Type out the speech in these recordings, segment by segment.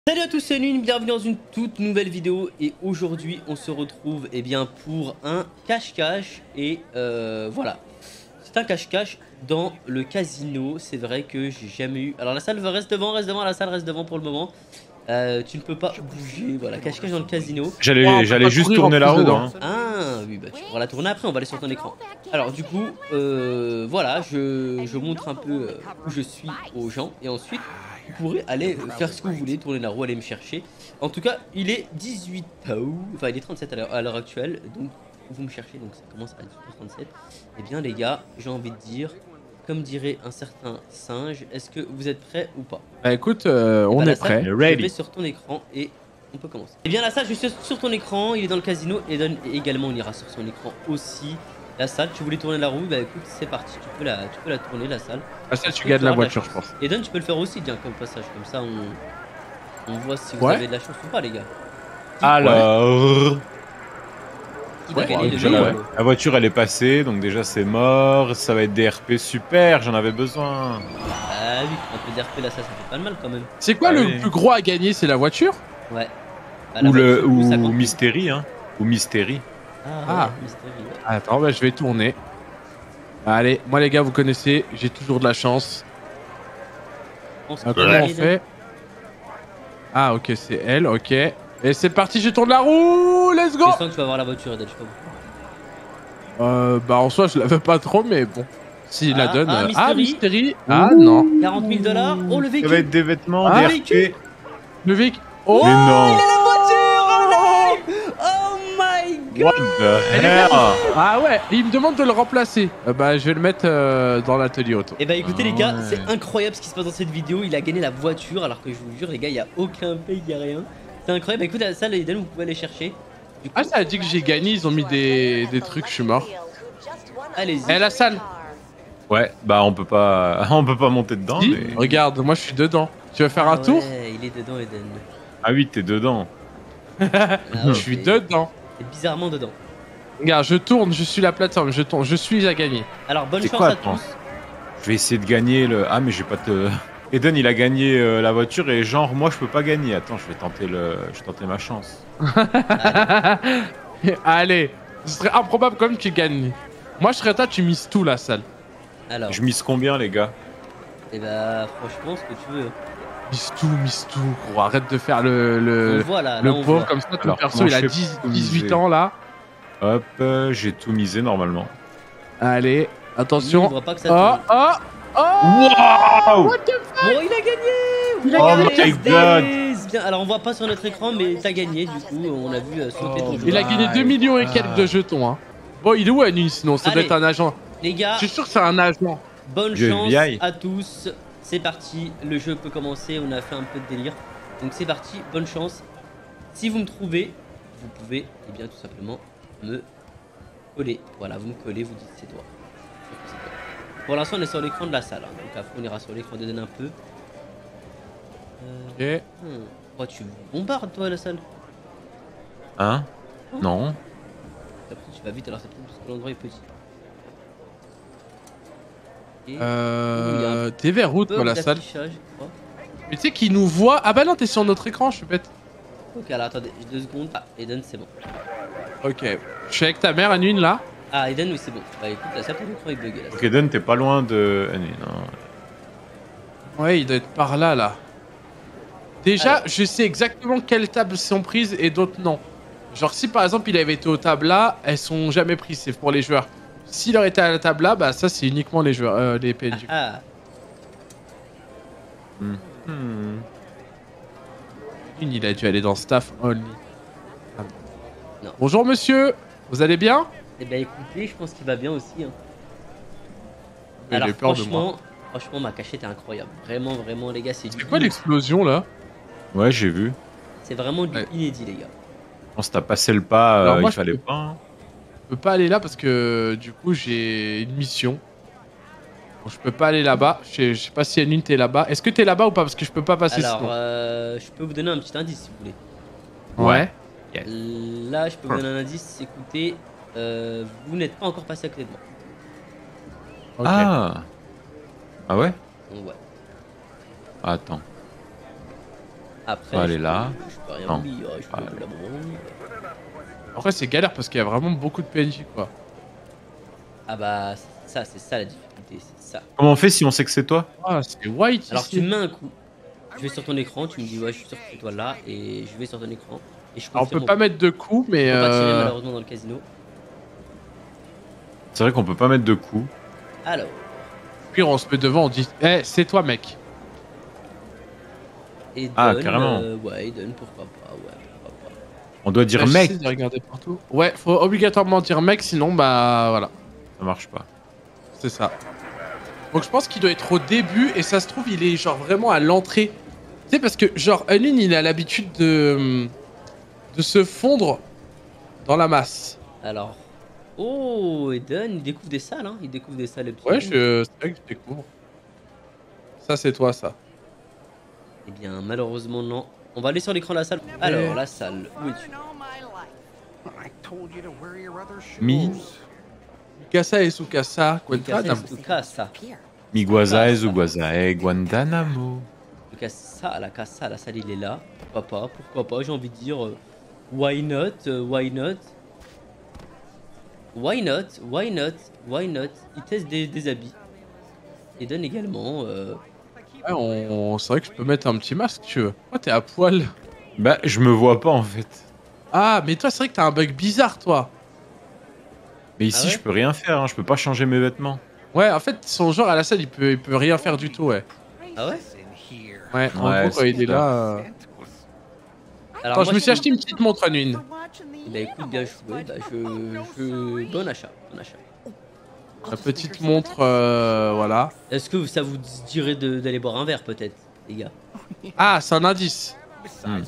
Salut à tous, c'est Nune, bienvenue dans une toute nouvelle vidéo et aujourd'hui on se retrouve pour un cache-cache et voilà. C'est un cache-cache dans le casino, c'est vrai que j'ai jamais eu... Alors la salle reste devant, la salle reste devant pour le moment. Tu ne peux pas bouger, voilà, cache-cache dans le casino. J'allais juste tourner la roue. Hein. Ah oui, bah tu pourras la tourner après, on va aller sur ton écran. Alors du coup, voilà, je montre un peu où je suis aux gens et ensuite... Vous pourrez aller faire ce que vous voulez, tourner la roue, aller me chercher. En tout cas, il est 18 enfin il est 37 à l'heure actuelle, donc vous me cherchez, donc ça commence à 18h37. Eh bien les gars, j'ai envie de dire, comme dirait un certain singe, est-ce que vous êtes prêts ou pas? Bah écoute, on est prêt. Je vais sur ton écran et on peut commencer. Eh bien la salle, je suis sur ton écran, il est dans le casino, et également on ira sur son écran aussi. La salle, tu voulais tourner la roue, bah écoute, c'est parti, tu peux la tourner la salle. La salle, tu gagnes la voiture, je pense. Et Don, tu peux le faire aussi, bien comme passage, comme ça on voit si vous avez de la chance ou pas, les gars. Alors, qui va gagner le la voiture elle est passée, donc déjà c'est mort, ça va être des RP super, j'en avais besoin. Ah oui, un peu d'RP là, ça fait pas de mal quand même. C'est quoi le plus gros à gagner? C'est la voiture? Ouais. Bah, ou Mystery, hein. Ou Mystery. Ah, ouais, Mystery. Ouais. Attends, bah, je vais tourner. Allez, moi les gars, vous connaissez, j'ai toujours de la chance. Comment on fait? Ah ok, c'est elle, ok. Et c'est parti, je tourne la roue, let's go! Je sens que tu vas avoir la voiture, Eden, je sais pas pourquoi. Bah en soi, je la veux pas trop, mais bon. S'il la donne... Mystery. Ah non. 40 000 $. Oh, le véhicule. Ça va être des vêtements, des RP. Le véhicule. Oh, mais non. Il a la voiture. Oh my god. What the hell? Ah ouais, il me demande de le remplacer. Bah je vais le mettre dans l'atelier auto. Et bah écoutez les gars, c'est incroyable ce qui se passe dans cette vidéo. Il a gagné la voiture alors que je vous jure les gars, il n'y a aucun paye, il n'y a rien. C'est incroyable. Bah, écoute, la salle Eden, vous pouvez aller chercher. Ah, ça a dit que j'ai gagné, ils ont mis des trucs, je suis mort. Allez-y. Eh, la salle. Ouais, bah on peut pas monter dedans. Si, mais... Regarde, moi je suis dedans. Tu veux faire un tour? Ouais, il est dedans Eden. Ah oui, t'es dedans. Je suis dedans. T'es bizarrement dedans. Regarde, je tourne, je suis la plateforme, je tourne, je suis à gagner. Alors bonne chance à tous. Je vais essayer de gagner le... Ah mais j'ai pas te... Eden il a gagné la voiture et genre moi je peux pas gagner. Attends, je vais tenter ma chance. Allez, ce serait improbable comme tu gagnes. Moi je serais toi, tu mises tout la salle. Alors. Je mise combien les gars? Et bah franchement ce que tu veux. Mise tout, gros. Arrête de faire le pauvre comme ça, ton perso il a 18 ans là. Hop, j'ai tout misé normalement. Allez, attention. Pas que ça Wow! What the fuck? Oh, il a gagné! Il a gagné! Bien, alors on voit pas sur notre écran, mais t'as gagné du coup. On a vu sauter ton jeu. Il a gagné 2 millions et quelques de jetons. Hein. Bon, il est où Anu sinon? Ça doit être un agent. Les gars, je suis sûr que c'est un agent. Bonne chance à tous. C'est parti, le jeu peut commencer. On a fait un peu de délire. Donc c'est parti, bonne chance. Si vous me trouvez, vous pouvez eh bien tout simplement me coller. Voilà, vous me collez, vous dites c'est toi. Pour l'instant, on est sur l'écran de la salle. Hein. Donc après, on ira sur l'écran de un peu. Ok. Oh, tu bombardes, toi, la salle? Hein? Non. Après, tu vas vite, alors c'est peut-être parce que l'endroit est petit. T'es vers où, toi, la salle? Mais tu sais qu'il nous voit. Ah bah non, t'es sur notre écran, je suis bête. Ok, alors attendez, 2 secondes. Ah, Eden, c'est bon. Ok. Je suis avec ta mère, Anune, là. Ah, Eden, oui, c'est bon. Bah écoute, la salle, ton écran est bugué là. Ok, Eden, t'es pas loin de... Ouais, il doit être par là, là. Déjà, alors, je sais exactement quelles tables sont prises et d'autres non. Genre, si par exemple il avait été aux tables là, elles sont jamais prises, c'est pour les joueurs. S'il aurait été à la table là, bah ça c'est uniquement les joueurs, les PNJ. Il a dû aller dans Staff Only. Ah. Non. Bonjour monsieur, vous allez bien? Eh ben écoutez, je pense qu'il va bien aussi. Hein. Alors franchement, ma cachette est incroyable. Vraiment, vraiment les gars, c'est du... C'est quoi l'explosion là? Ouais, j'ai vu. C'est vraiment du inédit les gars. On s'est passé le pas, il fallait pas. Hein. Je peux pas aller là parce que du coup j'ai une mission. Bon, je peux pas aller là-bas. Je sais pas si Anune t'es là-bas. Est-ce que t'es là-bas ou pas? Parce que je peux pas passer. Alors, je peux vous donner un petit indice si vous voulez. Ouais. Yes. Là, je peux vous donner un indice. Écoutez, vous n'êtes pas encore passé à côté de moi. Okay. Ah ouais? Ouais. Attends. Après, Elle est là. Je peux rien Non. oublier, je peux Ah, la bronze. Après, c'est galère parce qu'il y a vraiment beaucoup de PNJ, quoi. Ah bah, c'est ça la difficulté, c'est ça. Comment on fait si on sait que c'est toi? Ah, c'est white Alors ici. tu me mets un coup, je vais sur ton écran, tu me dis ouais je suis sûr que c'est toi là, et je vais sur ton écran, et je Alors, on confirme. peut pas mettre de coups, mais... On peut pas tirer malheureusement dans le casino. C'est vrai qu'on peut pas mettre de coups. Alors, Puis on se met devant, on dit « Eh, c'est toi, mec !» Eden, carrément. ouais, Eden, pourquoi pas, ouais, pourquoi pas. On doit dire Là, mec. j'essaie de regarder partout. Ouais, faut obligatoirement dire mec, sinon, bah, voilà. Ça marche pas. C'est ça. Donc je pense qu'il doit être au début, et ça se trouve, il est genre vraiment à l'entrée. Tu sais, parce que genre, Unlin, il a l'habitude de se fondre dans la masse. Alors, oh, Eden, il découvre des salles, hein, il découvre des salles. Ouais, c'est vrai que je découvre. Ça, c'est toi, ça. Eh bien, malheureusement, non. On va aller sur l'écran de la salle. Alors, la salle, où es-tu? Mi. Mikasa et Tsukasa, Mikasa, Guantanamo. Tsukasa. Miguaza et Zuguaza et Guantanamo. Tsukasa, la salle, il est là. Pourquoi pas, j'ai envie de dire, why not, why not? Why not, why not, why not? Il teste des habits. Eden également, Ouais, c'est vrai que je peux mettre un petit masque, tu veux. Oh, t'es à poil. Bah, je me vois pas en fait. Ah, mais toi, c'est vrai que t'as un bug bizarre, toi. Mais ici, Ah ouais je peux rien faire, hein. Je peux pas changer mes vêtements. Ouais, en fait, son genre à la salle, il peut rien faire du tout, ouais. Ah ouais? Ouais, en Ouais, gros, quand il est c'est là... Alors, Attends, moi, je me suis acheté une petite montre à nuit. Bah écoute, bien joué, bah bon achat, bon achat. La petite montre, voilà. Est-ce que ça vous dirait d'aller boire un verre peut-être, les gars? Ah, c'est un indice. C'est un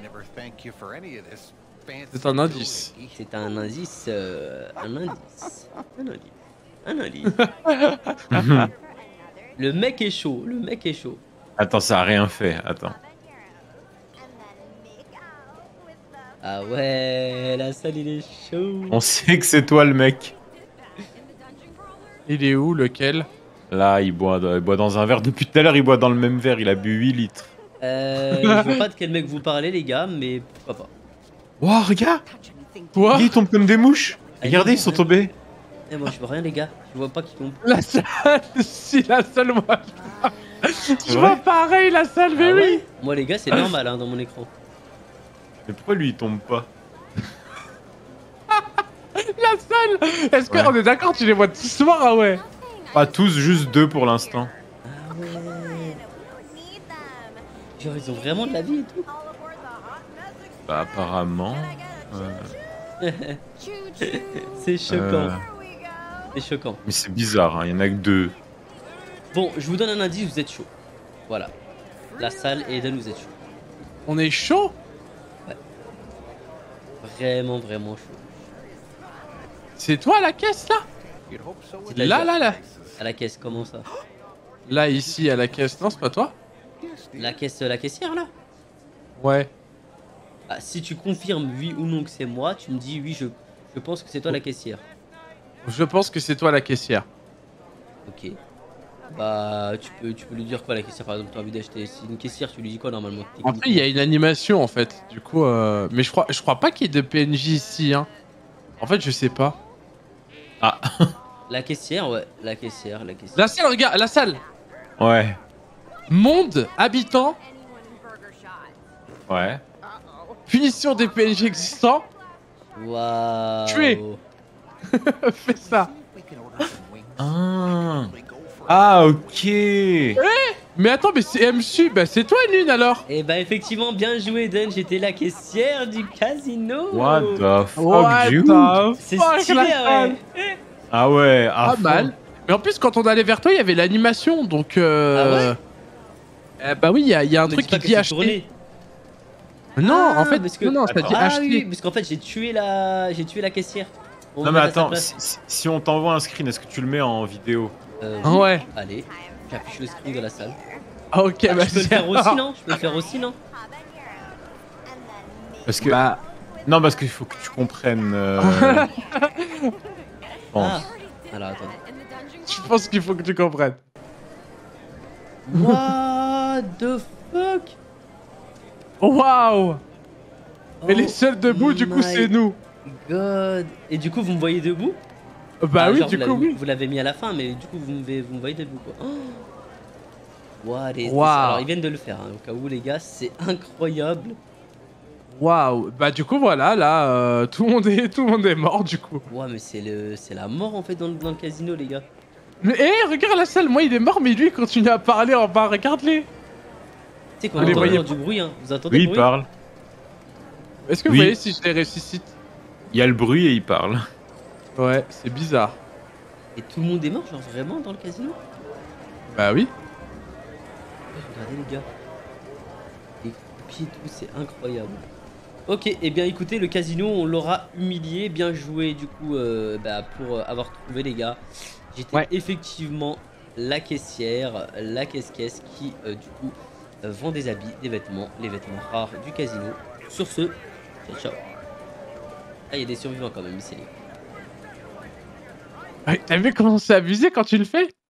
indice. C'est un indice, un indice, un indice. Le mec est chaud, le mec est chaud. Attends, ça a rien fait. Attends. Ah ouais, la salle il est chaud. On sait que c'est toi le mec. Il est où, lequel? Là, il boit dans un verre. Depuis tout à l'heure, il boit dans le même verre. Il a bu 8 litres. Je vois pas de quel mec vous parlez les gars, mais pourquoi pas. Waouh, regarde. Quoi? Ils tombent comme des mouches. Regardez, ils sont tombés. Eh moi je vois rien les gars, je vois pas qui tombe. La salle, si la salle, moi. Je vrai vois pareil la salle, mais Ah oui. ouais moi les gars c'est normal hein, dans mon écran. Mais pourquoi lui, il tombe pas? La salle. Est-ce Ouais. qu'on est d'accord, tu les vois tous noirs, ah ouais? Pas tous, juste 2 pour l'instant. Ah ouais. Genre ils ont vraiment de la vie et tout. Bah, apparemment. C'est choquant, c'est choquant. Mais c'est bizarre, hein. Il y en a que 2. Bon, je vous donne un indice, vous êtes chaud. Voilà. La salle et Eden, vous êtes chaud. On est chaud? Vraiment, vraiment chaud. C'est toi à la caisse là? Là. À la caisse, comment ça? Là, ici, à la caisse. Non, c'est pas toi? La caissière là? Ouais. Ah, si tu confirmes oui ou non que c'est moi, tu me dis oui, je pense que c'est toi la caissière. Je pense que c'est toi la caissière. Ok. Bah, tu peux lui dire quoi la caissière par exemple, t'as envie d'acheter. Si une caissière, tu lui dis quoi normalement? Après, il y a une animation en fait. Du coup, mais je crois pas qu'il y ait de PNJ ici, hein. En fait, je sais pas. Ah. La caissière, ouais, la caissière. La salle, regarde, la salle. Ouais. Monde, habitants, Ouais. punition des PNJ existants. Waouh. Tuer. Fais ça. Ah, ok. Mais attends, mais c'est MSU, bah c'est toi Nune alors. Et bah effectivement, bien joué Eden, j'étais la caissière du casino. What the fuck, What dude? the C'est fuck, stylé, la ouais. salle. Ah ouais, à Pas fond. mal. Mais en plus, quand on allait vers toi, il y avait l'animation, donc Ah bah oui, il y a un Me truc dis pas qui que dit c'est acheter. tourné. Non, Ah, en fait, parce que- non, ça dit Ah acheter. oui, parce qu'en fait j'ai tué la caissière. On Non va mais mettre à sa attends, place. si on t'envoie un screen, est-ce que tu le mets en vidéo? Ah ouais. Allez, j'affiche le screen de la salle. Ah, ok, Ah, bah je peux le faire aussi non? Je peux le faire aussi non? Parce que... Bah, Non, parce qu'il faut que tu comprennes... je pense. Ah. Alors attends. je pense qu'il faut que tu comprennes. What the fuck? Waouh. Mais Oh les seuls debout, du coup, my c'est nous. God. Et du coup, vous me voyez debout? Bah Ah, oui, genre, du coup, oui. vous l'avez mis à la fin, mais du coup, vous me voyez debout, quoi. Oh, what is this? Alors, Waouh. ils viennent de le faire, hein, au cas où, les gars, c'est incroyable. Waouh. Bah du coup, voilà, là, tout le monde est mort, du coup. Ouais, mais c'est la mort, en fait, dans le casino, les gars. Mais regarde la salle, moi il est mort, mais lui il continue à parler en bas, regarde-les. Tu sais qu'on Vous les entend voyez toujours du bruit, hein. Vous entendez Oui, le il bruit? parle. Est-ce que vous Oui. voyez si je les ressuscite? Il y a le bruit et il parle. Ouais, c'est bizarre. Et tout le monde est mort, genre, vraiment, dans le casino? Bah oui. Regardez, les gars. Les pieds et tout, c'est incroyable. Ok, et bien écoutez, le casino, on l'aura humilié. Bien joué, du coup, pour avoir trouvé, les gars. J'étais Ouais. effectivement la caissière, la caisse-caisse qui, du coup, vend des habits, des vêtements, les vêtements rares du casino. Sur ce, ciao, ciao. Ah, il y a des survivants quand même ici, les gars. Ouais, t'as vu comment c'est abusé quand tu le fais?